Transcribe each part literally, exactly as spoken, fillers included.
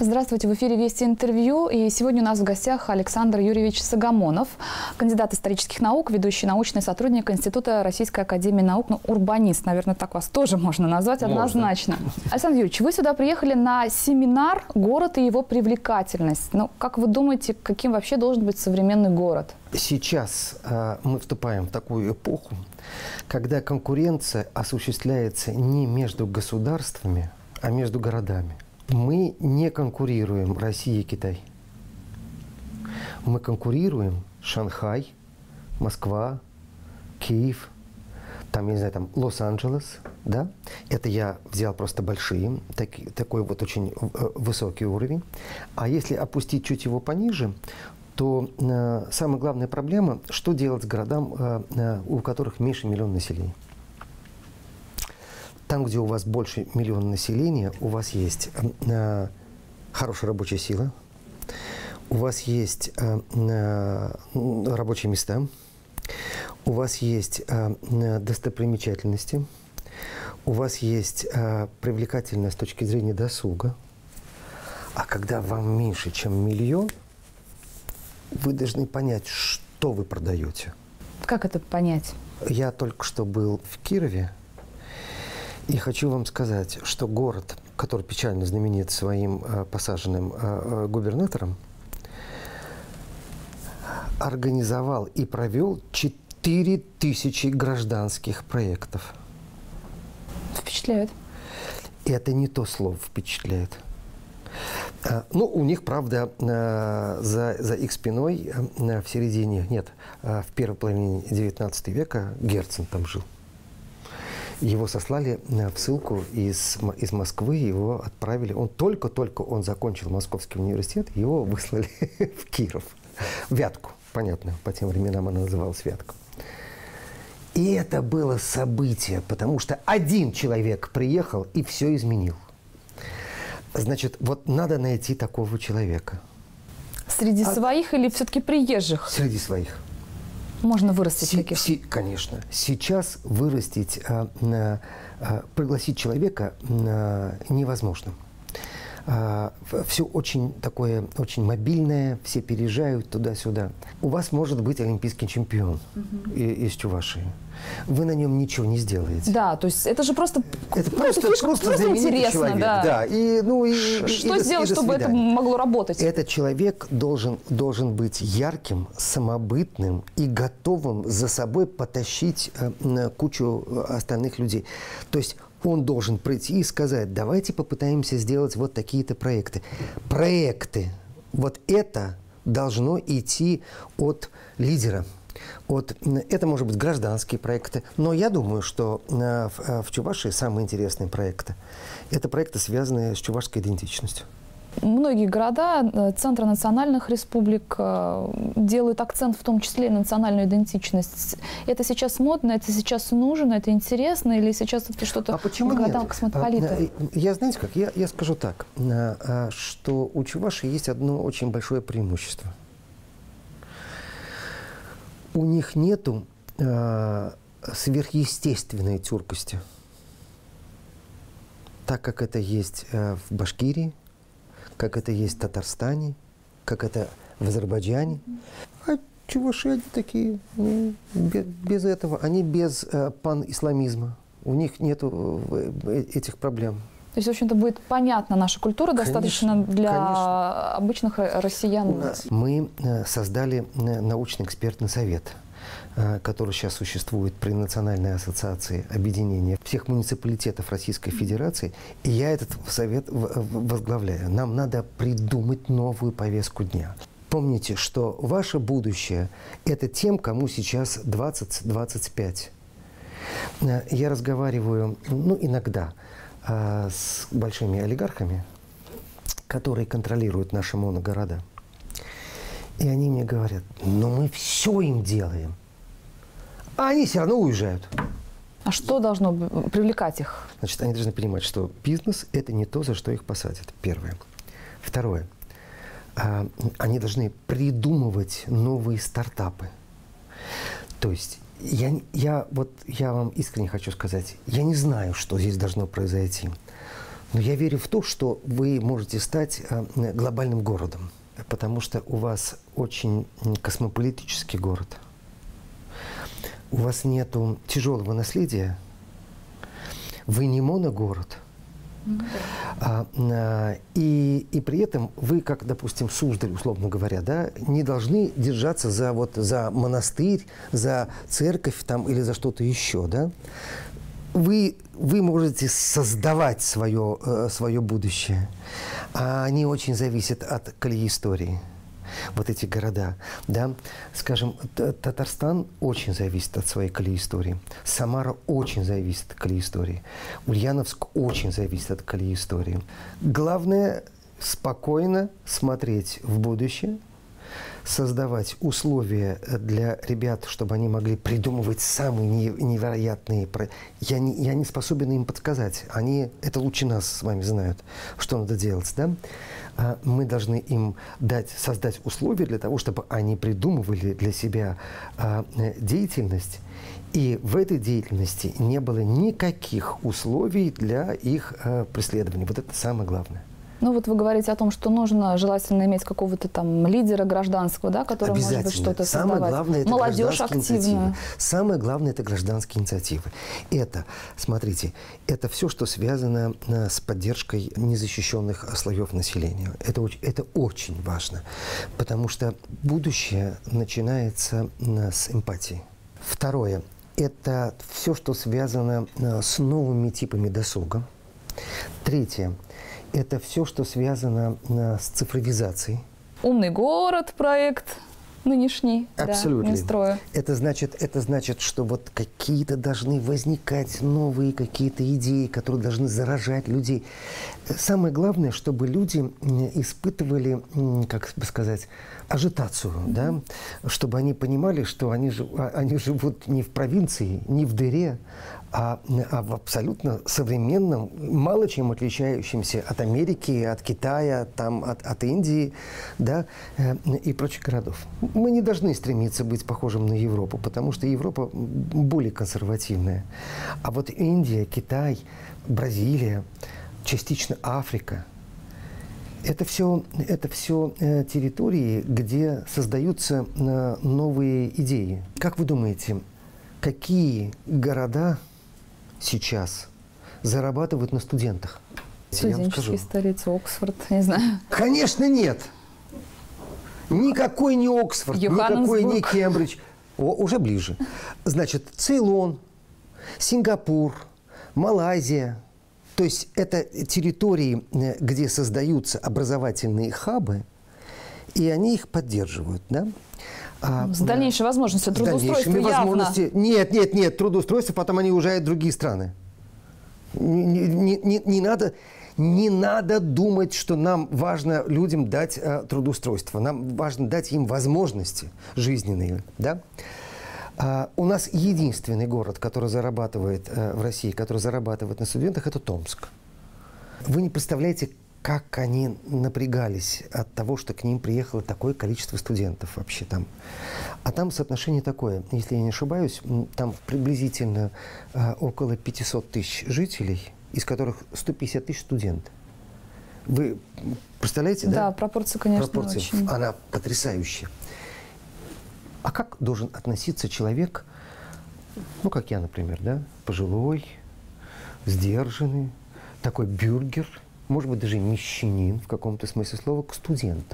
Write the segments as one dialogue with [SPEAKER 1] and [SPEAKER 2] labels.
[SPEAKER 1] Здравствуйте, в эфире «Вести интервью». И сегодня у нас в гостях Александр Юрьевич Согомонов, кандидат исторических наук, ведущий научный сотрудник Института Российской академии наук, ну, урбанист, наверное, так вас тоже можно назвать однозначно. Можно. Александр Юрьевич, вы сюда приехали на семинар «Город и его привлекательность». Ну, как вы думаете, каким вообще должен быть современный город?
[SPEAKER 2] Сейчас э, мы вступаем в такую эпоху, когда конкуренция осуществляется не между государствами, а между городами. Мы не конкурируем Россия и Китай. Мы конкурируем Шанхай, Москва, Киев, там, я не знаю, там Лос-Анджелес, да? Это я взял просто большие, так, такой вот очень высокий уровень. А если опустить чуть его пониже, то э, самая главная проблема, что делать с городам, э, э, у которых меньше миллиона населения. Там, где у вас больше миллиона населения, у вас есть э, хорошая рабочая сила, у вас есть э, э, рабочие места, у вас есть э, достопримечательности, у вас есть э, привлекательность с точки зрения досуга. А когда вам меньше, чем миллион, вы должны понять, что вы продаете.
[SPEAKER 1] Как это понять? Я
[SPEAKER 2] только что был в Кирове. И хочу вам сказать, что город, который печально знаменит своим э, посаженным э, губернатором, организовал и провел четыре тысячи гражданских проектов.
[SPEAKER 1] Впечатляет.
[SPEAKER 2] Это не то слово «впечатляет». А, ну, у них, правда, э, за, за их спиной э, в середине, нет, э, в первой половине девятнадцатого века Герцен там жил. Его сослали в ссылку из, из Москвы, его отправили. Он только-только он закончил Московский университет, его выслали в Киров. Вятку, понятно, по тем временам она называлась Вятка. И это было событие, потому что один человек приехал и все изменил. Значит, вот надо найти такого человека.
[SPEAKER 1] Среди а... своих или все-таки приезжих?
[SPEAKER 2] Среди своих.
[SPEAKER 1] Можно вырастить
[SPEAKER 2] си,
[SPEAKER 1] таких?
[SPEAKER 2] Си, конечно. Сейчас вырастить, а, а, пригласить человека а, невозможно. А, все очень такое, очень мобильное, все переезжают туда-сюда. У вас может быть олимпийский чемпион угу. из Чувашии. Вы на нем ничего не сделаете.
[SPEAKER 1] Да, то есть это же просто,
[SPEAKER 2] это ну, просто,
[SPEAKER 1] фишка,
[SPEAKER 2] просто,
[SPEAKER 1] просто интересно.
[SPEAKER 2] Человек,
[SPEAKER 1] да.
[SPEAKER 2] Да. И, ну, и,
[SPEAKER 1] Что
[SPEAKER 2] и,
[SPEAKER 1] сделать,
[SPEAKER 2] и
[SPEAKER 1] чтобы это могло работать?
[SPEAKER 2] Этот человек должен, должен быть ярким, самобытным и готовым за собой потащить э, кучу остальных людей. То есть он должен прийти и сказать: давайте попытаемся сделать вот такие-то проекты. Проекты. Вот это должно идти от лидера. Вот, это, может быть, гражданские проекты. Но я думаю, что э, в, в Чувашии самые интересные проекты – это проекты, связанные с чувашской идентичностью.
[SPEAKER 1] Многие города, центры национальных республик делают акцент в том числе и на национальную идентичность. Это сейчас модно, это сейчас нужно, это интересно, или сейчас это что-то
[SPEAKER 2] а почему
[SPEAKER 1] городам космополита?
[SPEAKER 2] Я, знаете как, я, я скажу так, что у Чувашии есть одно очень большое преимущество. У них нету э, сверхъестественной тюркости, так как это есть э, в Башкирии, как это есть в Татарстане, как это в Азербайджане. А чуваши они такие, ну, без, без этого, они без э, пан-исламизма. У них нету э, этих проблем.
[SPEAKER 1] То есть, в общем-то, будет понятна наша культура, конечно, достаточно для
[SPEAKER 2] конечно.
[SPEAKER 1] обычных россиян.
[SPEAKER 2] У нас мы э, создали э, научно-экспертный совет, который сейчас существует при Национальной ассоциации объединения всех муниципалитетов Российской Федерации, и я этот совет возглавляю. Нам надо придумать новую повестку дня. Помните, что ваше будущее – это тем, кому сейчас двадцать-двадцать пять. Я разговариваю, ну, иногда с большими олигархами, которые контролируют наши моногорода. И они мне говорят: ну мы все им делаем, а они все равно уезжают.
[SPEAKER 1] А что должно привлекать их?
[SPEAKER 2] Значит, они должны понимать, что бизнес – это не то, за что их посадят. Первое. Второе. Они должны придумывать новые стартапы. То есть я, я, вот, я вам искренне хочу сказать, я не знаю, что здесь должно произойти. Но я верю в то, что вы можете стать глобальным городом, потому что у вас очень космополитический город. У вас нету тяжелого наследия, вы не моногород. Mm-hmm. а, а, и, и при этом вы, как, допустим, Суздаль, условно говоря, да, не должны держаться за, вот, за монастырь, за церковь там, или за что-то еще. Да? Вы, вы можете создавать свое, э, свое будущее, а они очень зависят от колеи истории. Вот эти города, да, скажем, Татарстан очень зависит от своей колеи истории, Самара очень зависит от колеи истории, Ульяновск очень зависит от колеи истории. Главное спокойно смотреть в будущее, создавать условия для ребят, чтобы они могли придумывать самые невероятные. Я не, я не способен им подсказать. Они это лучше нас с вами знают, что надо делать, да? Мы должны им дать, создать условия для того, чтобы они придумывали для себя а, деятельность, и в этой деятельности не было никаких условий для их а, преследования. Вот это самое главное.
[SPEAKER 1] Ну вот вы говорите о том, что нужно желательно иметь какого-то там лидера гражданского, да, который может быть что-то создавать.
[SPEAKER 2] Самое главное – это
[SPEAKER 1] молодежь
[SPEAKER 2] гражданские
[SPEAKER 1] активная.
[SPEAKER 2] инициативы. Самое главное – это гражданские инициативы. Это, смотрите, это все, что связано с поддержкой незащищенных слоев населения. Это, это очень важно, потому что будущее начинается с эмпатии. Второе – это все, что связано с новыми типами досуга. Третье – это все, что связано а, с цифровизацией.
[SPEAKER 1] Умный город проект нынешний.
[SPEAKER 2] Абсолютно.
[SPEAKER 1] Да, Минстроя.
[SPEAKER 2] Это значит, это значит, что вот какие-то должны возникать новые какие-то идеи, которые должны заражать людей. Самое главное, чтобы люди испытывали, как бы сказать, ажитацию, mm-hmm. да? Чтобы они понимали, что они, жив, они живут не в провинции, не в дыре, а, а в абсолютно современном, мало чем отличающемся от Америки, от Китая, там, от, от Индии, да, э, и прочих городов. Мы не должны стремиться быть похожим на Европу, потому что Европа более консервативная. А вот Индия, Китай, Бразилия, частично Африка – это все, это все э, территории, где создаются э, новые идеи. Как вы думаете, какие города сейчас зарабатывают на студентах?
[SPEAKER 1] Студенческие столицы, Оксфорд, не знаю.
[SPEAKER 2] Конечно, нет. Никакой не Оксфорд, никакой не Кембридж. О, уже ближе. Значит, Цейлон, Сингапур, Малайзия. То есть это территории, где создаются образовательные хабы, и они их поддерживают, да?
[SPEAKER 1] С дальнейшей возможностью трудоустройства явно.
[SPEAKER 2] Нет, нет, нет, трудоустройство, потом они уезжают в другие страны. Не, не, не, не, надо, не надо думать, что нам важно людям дать а, трудоустройство. Нам важно дать им возможности жизненные. Да? А, у нас единственный город, который зарабатывает а, в России, который зарабатывает на студентах, это Томск. Вы не представляете, как они напрягались от того, что к ним приехало такое количество студентов вообще там. А там соотношение такое, если я не ошибаюсь, там приблизительно а, около пятисот тысяч жителей, из которых сто пятьдесят тысяч студенты. Вы представляете, да?
[SPEAKER 1] Да, пропорция, конечно,
[SPEAKER 2] пропорция,
[SPEAKER 1] очень.
[SPEAKER 2] Она потрясающая. А как должен относиться человек, ну, как я, например, да, пожилой, сдержанный, такой бюргер, может быть, даже мещанин в каком-то смысле слова, к студентам?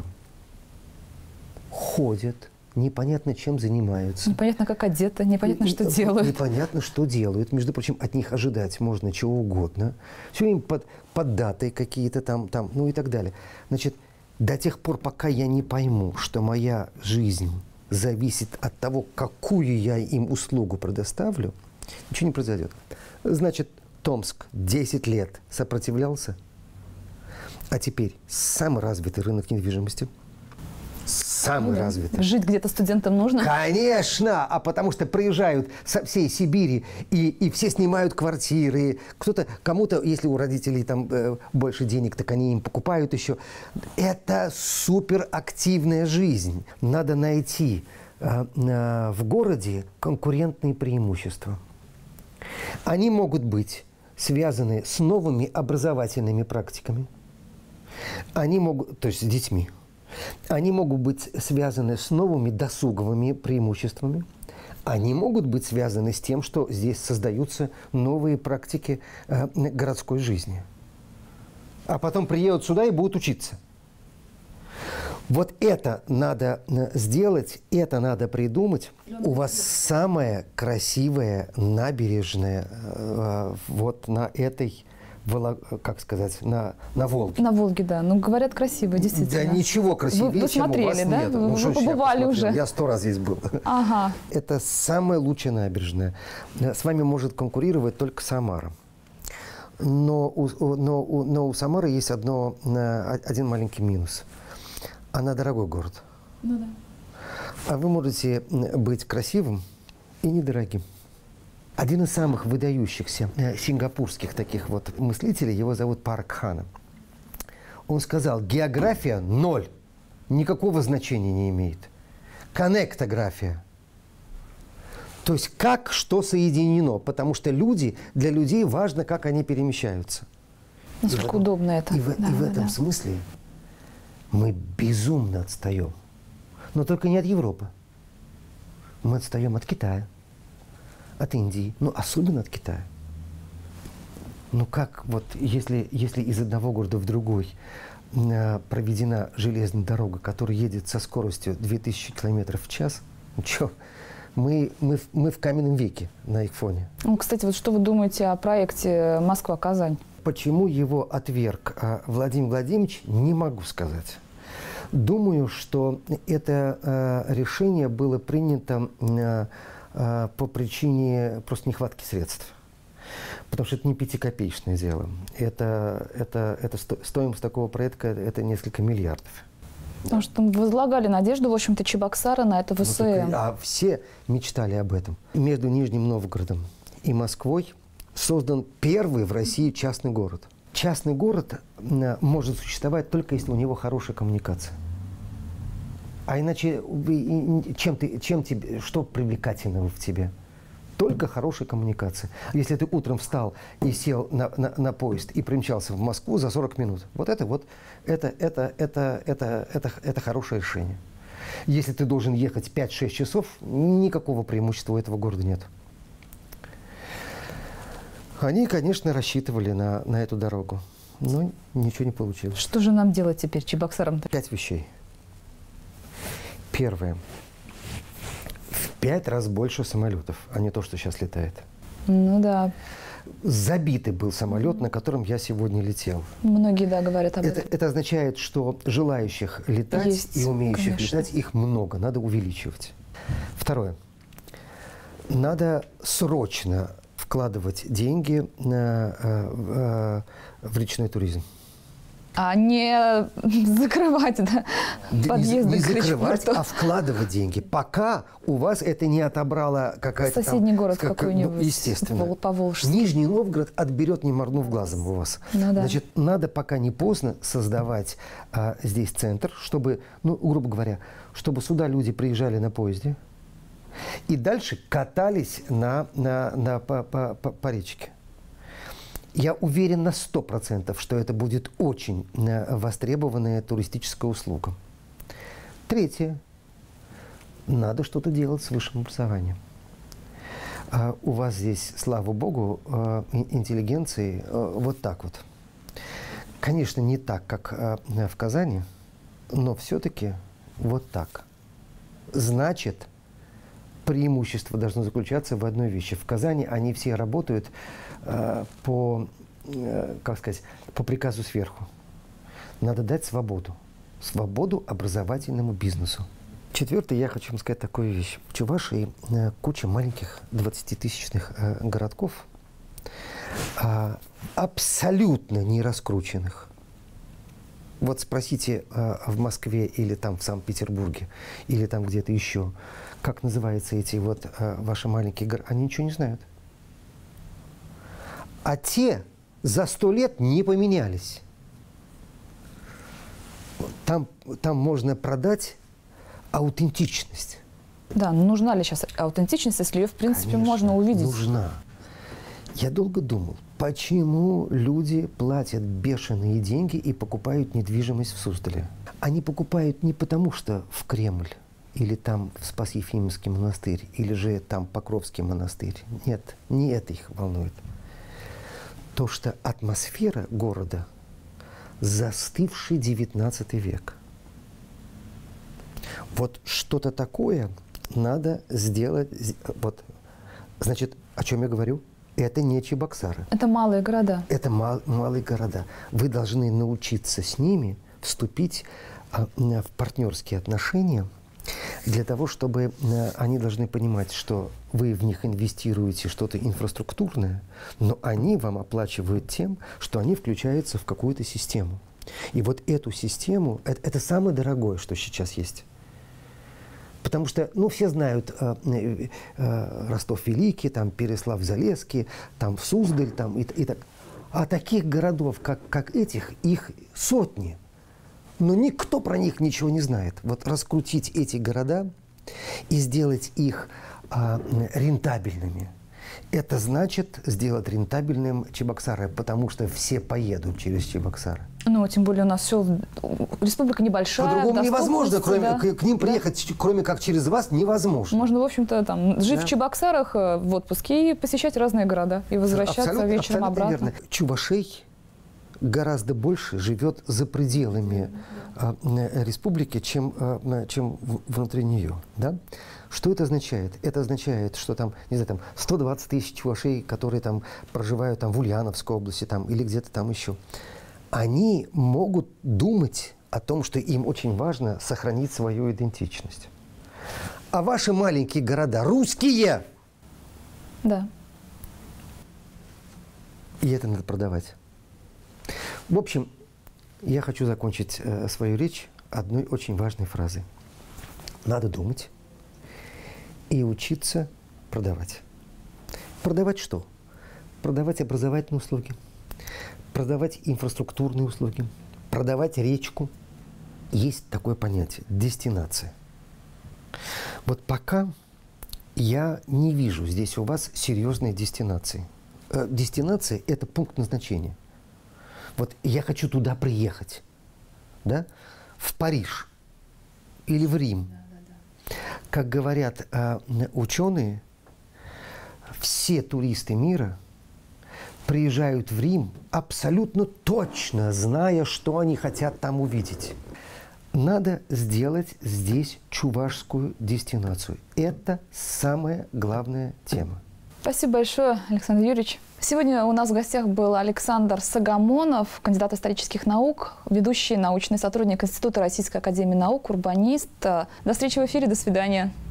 [SPEAKER 2] Ходят, непонятно чем занимаются.
[SPEAKER 1] Непонятно, как одеты, непонятно,
[SPEAKER 2] и,
[SPEAKER 1] что
[SPEAKER 2] и,
[SPEAKER 1] делают.
[SPEAKER 2] Непонятно, что делают. Между прочим, от них ожидать можно чего угодно. Все время под, под датой какие-то там, там, ну и так далее. Значит, до тех пор, пока я не пойму, что моя жизнь зависит от того, какую я им услугу предоставлю, ничего не произойдет. Значит, Томск десять лет сопротивлялся, а теперь самый развитый рынок недвижимости. Самый
[SPEAKER 1] да.
[SPEAKER 2] развитый.
[SPEAKER 1] Жить где-то студентам нужно?
[SPEAKER 2] Конечно! А потому что приезжают со всей Сибири, и, и все снимают квартиры. Кто-то, кому-то, если у родителей там э, больше денег, так они им покупают еще. Это суперактивная жизнь. Надо найти э, э, в городе конкурентные преимущества. Они могут быть связаны с новыми образовательными практиками. Они могут, то есть с детьми. Они могут быть связаны с новыми досуговыми преимуществами. Они могут быть связаны с тем, что здесь создаются новые практики э, городской жизни. А потом приедут сюда и будут учиться. Вот это надо сделать, это надо придумать. У вас самая красивая набережная э, вот на этой, как сказать, на, на Волге.
[SPEAKER 1] На Волге, да. Ну, говорят, красиво, действительно.
[SPEAKER 2] Да ничего красивее,
[SPEAKER 1] вы, вы
[SPEAKER 2] чем
[SPEAKER 1] смотрели,
[SPEAKER 2] у вас
[SPEAKER 1] да?
[SPEAKER 2] нет.
[SPEAKER 1] Вы,
[SPEAKER 2] ну,
[SPEAKER 1] вы побывали
[SPEAKER 2] я
[SPEAKER 1] уже?
[SPEAKER 2] Я сто раз здесь был.
[SPEAKER 1] Ага.
[SPEAKER 2] Это самая лучшая набережная. С вами может конкурировать только Самара. Но у, но, у, но у Самары есть одно, один маленький минус. Она дорогой город.
[SPEAKER 1] Ну да.
[SPEAKER 2] А вы можете быть красивым и недорогим. Один из самых выдающихся сингапурских таких вот мыслителей, его зовут Парк Хана. Он сказал, география ноль, никакого значения не имеет. Коннектография. То есть как что соединено, потому что люди, для людей важно, как они перемещаются.
[SPEAKER 1] Насколько и удобно это.
[SPEAKER 2] И в,
[SPEAKER 1] да,
[SPEAKER 2] и в
[SPEAKER 1] да,
[SPEAKER 2] этом
[SPEAKER 1] да.
[SPEAKER 2] смысле мы безумно отстаем. Но только не от Европы. Мы отстаем от Китая, от Индии, ну особенно от Китая. Ну как вот, если, если из одного города в другой э, проведена железная дорога, которая едет со скоростью две тысячи километров в час, ну что, мы, мы, мы в каменном веке на их фоне.
[SPEAKER 1] Ну, кстати, вот что вы думаете о проекте Москва-Казань?
[SPEAKER 2] Почему его отверг э, Владимир Владимирович, не могу сказать. Думаю, что это э, решение было принято э, э, по причине просто нехватки средств. Потому что это не пятикопеечное дело. Это, это, это сто, стоимость такого проекта – это несколько миллиардов.
[SPEAKER 1] Потому что возлагали надежду, в общем-то, Чебоксары на это ВСМ.
[SPEAKER 2] Ну, а все мечтали об этом. Между Нижним Новгородом и Москвой создан первый в России частный город. Частный город может существовать только если у него хорошая коммуникация. А иначе чем ты, чем тебе, что привлекательного в тебе? Только хорошая коммуникация. Если ты утром встал и сел на, на, на поезд и примчался в Москву за сорок минут, вот это вот, это, это, это, это, это, это хорошее решение. Если ты должен ехать пять-шесть часов, никакого преимущества у этого города нет. Они, конечно, рассчитывали на, на эту дорогу, но ничего не получилось.
[SPEAKER 1] Что же нам делать теперь, Чебоксарам-то?
[SPEAKER 2] Пять вещей. Первое. В пять раз больше самолетов, а не то, что сейчас летает.
[SPEAKER 1] Ну да.
[SPEAKER 2] Забитый был самолет, на котором я сегодня летел.
[SPEAKER 1] Многие, да, говорят об
[SPEAKER 2] это.
[SPEAKER 1] этом.
[SPEAKER 2] Это означает, что желающих летать
[SPEAKER 1] Есть,
[SPEAKER 2] и умеющих
[SPEAKER 1] конечно.
[SPEAKER 2] летать, их много, надо увеличивать. Второе. Надо срочно вкладывать деньги на, э, э, в речной туризм.
[SPEAKER 1] А не закрывать, да, подъезды
[SPEAKER 2] не, не
[SPEAKER 1] к
[SPEAKER 2] закрывать,
[SPEAKER 1] Речпорту.
[SPEAKER 2] а вкладывать деньги, пока у вас это не отобрала какая-то
[SPEAKER 1] Соседний
[SPEAKER 2] там,
[SPEAKER 1] город
[SPEAKER 2] как,
[SPEAKER 1] какой-нибудь,
[SPEAKER 2] ну, естественно.
[SPEAKER 1] Вол- Поволжский.
[SPEAKER 2] Нижний Новгород отберет, не моргнув глазом у вас.
[SPEAKER 1] Ну, да.
[SPEAKER 2] Значит, надо пока не поздно создавать а, здесь центр, чтобы, ну, грубо говоря, чтобы сюда люди приезжали на поезде и дальше катались на, на, на, по, по, по, по речке. Я уверен на сто процентов, что это будет очень востребованная туристическая услуга. Третье. Надо что-то делать с высшим образованием. А у вас здесь, слава богу, интеллигенции вот так вот. Конечно, не так, как в Казани, но все-таки вот так. Значит, преимущество должно заключаться в одной вещи. В Казани они все работают э, по, э, как сказать, по приказу сверху. Надо дать свободу. Свободу образовательному бизнесу. Четвертое, я хочу вам сказать такую вещь. В Чувашии э, куча маленьких двадцатитысячных э, городков, э, абсолютно не раскрученных. Вот спросите э, в Москве или там в Санкт-Петербурге, или там где-то еще, как называются эти вот э, ваши маленькие города, они ничего не знают. А те за сто лет не поменялись. Там, там можно продать аутентичность.
[SPEAKER 1] Да, но нужна ли сейчас аутентичность, если ее, в принципе,
[SPEAKER 2] Конечно,
[SPEAKER 1] можно увидеть?
[SPEAKER 2] Нужна. Я долго думал, почему люди платят бешеные деньги и покупают недвижимость в Суздале. Они покупают не потому, что в Кремль, или там в Спас-Ефимовский монастырь, или же там Покровский монастырь. Нет, не это их волнует. То, что атмосфера города застывший девятнадцатый век. Вот что-то такое надо сделать. Вот, значит, о чем я говорю? Это не Чебоксары.
[SPEAKER 1] Это малые города.
[SPEAKER 2] Это мал, малые города. Вы должны научиться с ними вступить а, в партнерские отношения для того, чтобы а, они должны понимать, что вы в них инвестируете что-то инфраструктурное, но они вам оплачивают тем, что они включаются в какую-то систему. И вот эту систему, это, это самое дорогое, что сейчас есть. Потому что, ну, все знают э, э, Ростов-Великий, там, Переслав-Залесский, там, Суздаль, там, и, и так. А таких городов, как, как этих, их сотни. Но никто про них ничего не знает. Вот раскрутить эти города и сделать их э, рентабельными, это значит сделать рентабельным Чебоксары, потому что все поедут через Чебоксары.
[SPEAKER 1] Ну, тем более у нас все, республика небольшая.
[SPEAKER 2] По-другому невозможно, кроме,
[SPEAKER 1] да.
[SPEAKER 2] к, к ним приехать, да. Кроме как через вас, невозможно.
[SPEAKER 1] Можно, в общем-то, там, жить
[SPEAKER 2] да.
[SPEAKER 1] в Чебоксарах в отпуске и посещать разные города, и возвращаться
[SPEAKER 2] абсолютно,
[SPEAKER 1] вечером
[SPEAKER 2] абсолютно
[SPEAKER 1] обратно.
[SPEAKER 2] Верно. Чувашей гораздо больше живет за пределами а, республики, чем, а, чем внутри нее. Да? Что это означает? Это означает, что там, не знаю, там сто двадцать тысяч чувашей, которые там проживают там, в Ульяновской области там, или где-то там еще, они могут думать о том, что им очень важно сохранить свою идентичность. А ваши маленькие города русские!
[SPEAKER 1] Да.
[SPEAKER 2] И это надо продавать. В общем, я хочу закончить э, свою речь одной очень важной фразой. Надо думать и учиться продавать. Продавать что? Продавать образовательные услуги, продавать инфраструктурные услуги, продавать речку. Есть такое понятие – дестинация. Вот пока я не вижу здесь у вас серьезной дестинации. Э, дестинация – это пункт назначения. Вот я хочу туда приехать, да, в Париж или в Рим. Да, да, да. Как говорят э, ученые, все туристы мира приезжают в Рим абсолютно точно, зная, что они хотят там увидеть. Надо сделать здесь чувашскую дестинацию. Это самая главная тема.
[SPEAKER 1] Спасибо большое, Александр Юрьевич. Сегодня у нас в гостях был Александр Согомонов, кандидат исторических наук, ведущий научный сотрудник Института Российской академии наук, урбанист. До встречи в эфире, до свидания.